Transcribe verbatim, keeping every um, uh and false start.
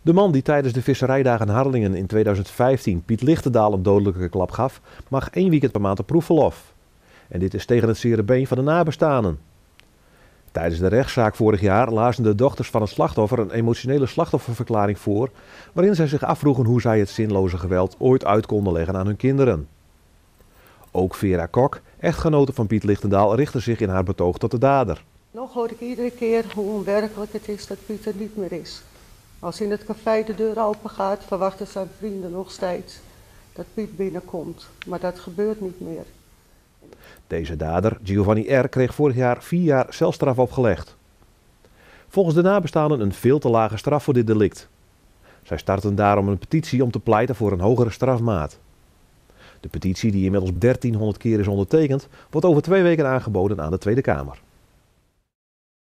De man die tijdens de visserijdagen Harlingen in tweeduizend vijftien Piet Lichtendaal een dodelijke klap gaf, mag één weekend per maand op proefverlof. En dit is tegen het zere been van de nabestaanden. Tijdens de rechtszaak vorig jaar lazen de dochters van het slachtoffer een emotionele slachtofferverklaring voor, waarin zij zich afvroegen hoe zij het zinloze geweld ooit uit konden leggen aan hun kinderen. Ook Vera Kok, echtgenote van Piet Lichtendaal, richtte zich in haar betoog tot de dader. Nog hoor ik iedere keer hoe onwerkelijk het is dat Piet er niet meer is. Als in het café de deur open gaat, verwachten zijn vrienden nog steeds dat Piet binnenkomt. Maar dat gebeurt niet meer. Deze dader, Giovanni R., kreeg vorig jaar vier jaar celstraf opgelegd. Volgens de nabestaanden een veel te lage straf voor dit delict. Zij starten daarom een petitie om te pleiten voor een hogere strafmaat. De petitie, die inmiddels dertienhonderd keer is ondertekend, wordt over twee weken aangeboden aan de Tweede Kamer.